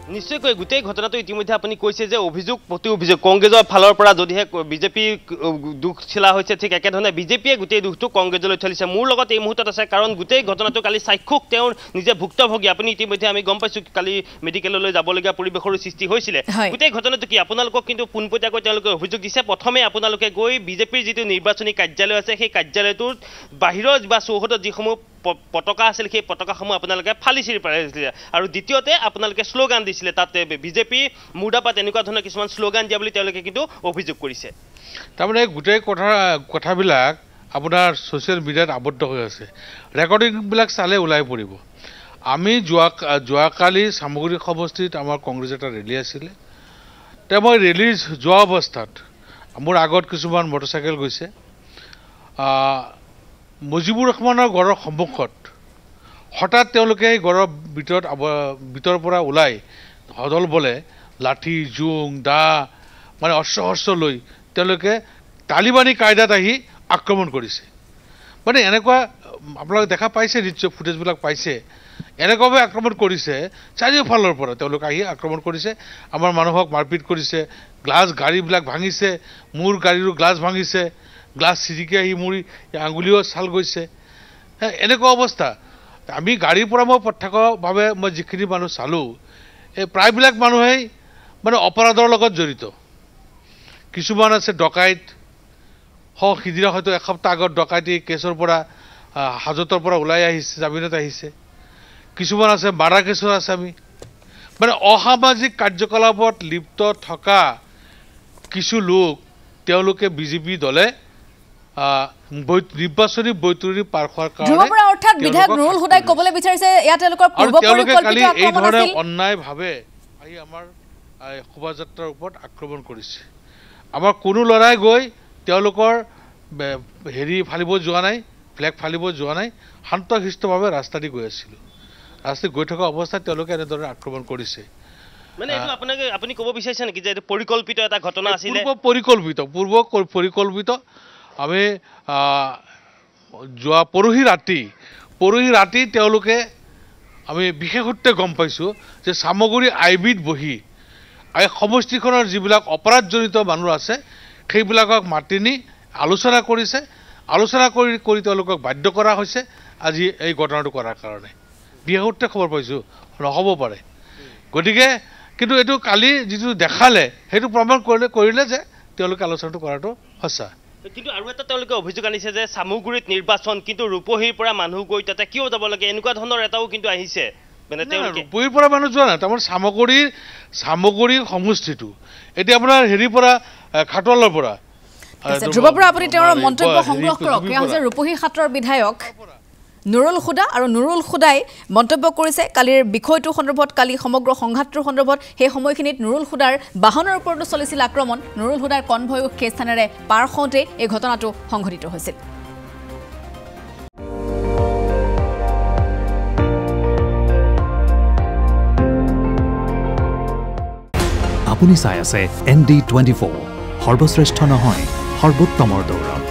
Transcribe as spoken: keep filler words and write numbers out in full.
নিশ্চয়কৈ গোটেই ঘটনাটো ইতিমধ্যে আপুনি কৈছে যে অভিযোগ প্ৰতি অভিযোগ কংগ্ৰেছৰ ফালৰ পৰা যদিহে বিজেপি দুখ চিলা হৈছে ঠিক একেধৰণে বিজেপিয়ে গোটেই দুখটো কংগ্ৰেছলৈ ঠেলিছে মোৰ লগত এই মুহূৰ্তত আছে কাৰণ গোটেই ঘটনাটো কালি চাক্ষুক তেওঁৰ নিজে ভুক্তভোগী আপুনি ইতিমধ্যে আমি গম পাইছোঁ কালি মেডিকেললৈ যাবলগীয়া পৰিৱেশৰো সৃষ্টি হৈছিলে গোটেই ঘটনাটো কি আপোনালোকক কিন্তু পোনপটীয়াকৈ তেওঁলোকে অভিযোগ দিছে প্ৰথমে আপোনালোকে গৈ বিজেপিৰ যিটো নিৰ্বাচনী কাৰ্যালয় আছে সেই কাৰ্যালয়টোৰ বাহিৰত বা চৌহদত যিসমূহ পতাকা আছিল সেই পতাকাসমূহ আপোনালোকে ফালি চিৰি পেলাইছিলে আৰু দ্বিতীয়তে আপোনালোকে শ্লোগান দিছিলে তাতে বিজেপি মুৰ্দাবাদ এনেকুৱা ধৰণৰ কিছুমান শ্লোগান দিয়া বুলি তেওঁলোকে কিন্তু অভিযোগ কৰিছে তাৰমানে গোটেই কথা কথাবিলাক আপোনাৰ ছ'চিয়েল মিডিয়াত আবদ্ধ হৈ আছে ৰেকৰ্ডিংবিলাক চালে ওলাই পৰিব আমি যোৱা যোৱাকালি সামগ্ৰী সমষ্টিত আমাৰ কংগ্ৰেছ এটা ৰেলী আছিলে তেওঁ মই ৰেলীৰ যোৱা অৱস্থাত মোৰ আগত কিছুমান মটৰচাইকেল গৈছে মুজিবুৰ ৰহমানৰ ঘৰৰ সন্মুখত হঠাৎ তেওঁলোকে এই ঘৰৰ ভিতৰত ভিতৰৰ পৰা ওলাই হদল বলে লাঠি জোং দা মানে অস্ত্ৰ শস্ত্ৰ লৈ তেওঁলোকে তালিবানী কায়দাত আহি আক্ৰমণ কৰিছে মানে এনেকুৱা আপোনালোকে দেখা পাইছে নিশ্চয় ফুটেজবিলাক পাইছে এনেকুৱাভাৱে আক্ৰমণ কৰিছে চাৰিওফালৰ পৰা তেওঁলোকে আহি আক্ৰমণ কৰিছে আমাৰ মানুহক মাৰপিট কৰিছে গ্লাছ গাড়ীবিলাক ভাঙিছে মোৰ গাড়ীৰো গ্লাছ ভাঙিছে গ্লাছ চিৰিকি আহি মোৰ আঙুলিও চাল গৈছে এনেকুৱা অৱস্থা আমি গাড়ীৰ পৰা মই প্ৰত্যক্ষভাৱে মই যিখিনি মানুহ চালোঁ এই প্ৰায়বিলাক মানুহেই মানে অপৰাধৰ লগত জড়িত কিছুমান আছে ডকাইত হ সিদিনা হয়তো এসপ্তাহ আগত ডকাইতি কেছৰ পৰা হাজতৰ পৰা ওলাই আহিছে জামিনত আহিছে কিছুমান আছে মাৰা কেছৰ আসামী মানে অসামাজিক কাৰ্যকলাপত লিপ্ত থকা কিছু লোক তেওঁলোকে বিজেপি দলে নিৰ্বাচনী বৈতৰণি পাৰ হোৱাৰ কাৰণে অৰ্থাৎ বিধায়ক নুৰুল হুদাই ক'বলৈ বিচাৰিছে ইয়াত তেওঁলোকৰ পূৰ্ব পৰিকল্পিত আক্ৰমণ আছিল অন্যায়ভাৱে আহি আমাৰ শোভাযাত্ৰাৰ ওপৰত আক্ৰমণ কৰিছে আমাৰ কোনো লৰাই গৈ তেওঁলোকৰ হেৰি ফালিব যোৱা নাই ফ্লেগ ফালিব যোৱা নাই শান্তশিষ্টভাৱে ৰাস্তা দি গৈ আছিলোঁ ৰাস্তা গৈ থকা অৱস্থাত তেওঁলোকে এনেদৰে আক্ৰমণ কৰিছে মানে এইটো আপোনাক আপুনি ক'ব বিচাৰিছে নেকি যে এইটো পৰিকল্পিত এটা ঘটনা আছিলে পূৰ্ব পৰিকল্পিত পূৰ্ব পৰিকল্পিত আমি যোৱা পৰহি ৰাতি পৰহি ৰাতি তেওঁলোকে আমি বিশেষ সূত্ৰে গম পাইছোঁ যে সামগ্ৰী আইবিত বহি এই সমষ্টিখনৰ যিবিলাক অপৰাধজনিত মানুহ আছে সেইবিলাকক মাতি নি আলোচনা কৰিছে আলোচনা কৰি কৰি তেওঁলোকক বাধ্য কৰা হৈছে আজি এই ঘটনাটো কৰাৰ কাৰণে বিশেষ সূত্ৰে খবৰ পাইছোঁ নহ'ব পাৰে গতিকে কিন্তু এইটো কালি যিটো দেখালে সেইটো প্ৰমাণ কৰিলে কৰিলে যে তেওঁলোকে আলোচনাটো কৰাটো সঁচা কিন্তু আৰু এটা তেওঁলোকে অভিযোগ আনিছে যে সামগ্ৰীত নিৰ্বাচন কিন্তু ৰূপহীৰ পৰা মানুহ গৈ তাতে কিয় যাব লাগে এনেকুৱা ধৰণৰ এটাও কিন্তু আহিছে মানে তেওঁলোকে ৰূপহীৰ পৰা মানুহ যোৱা নাই তাৰমানে সামগ্ৰীৰ সামগ্ৰীৰ সমষ্টিটো এতিয়া আপোনাৰ হেৰিৰ পৰা খাটৱালৰ পৰা ধ্ৰুৱৰ পৰা আপুনি তেওঁৰ মন্তব্য সংগ্ৰহ কৰক যে ৰূপহী খাটৰ বিধায়ক নুৰুল হুদা আৰু নুৰুল হুদাই মন্তব্য কৰিছে কালিৰ বিষয়টো সন্দৰ্ভত কালি সমগ্ৰ সংঘাতটোৰ সন্দৰ্ভত সেই সময়খিনিত নুৰুল হুদাৰ বাহনৰ ওপৰতো চলিছিল আক্ৰমণ নুৰুল হুদাৰ কনভয় সেই স্থানেৰে পাৰ হওঁতে এই ঘটনাটো সংঘটিত হৈছিল আপুনি চাই আছে এন ডি টুৱেণ্টি ফ'ৰ সৰ্বশ্ৰেষ্ঠ নহয় সৰ্বোত্তমৰ দৌৰত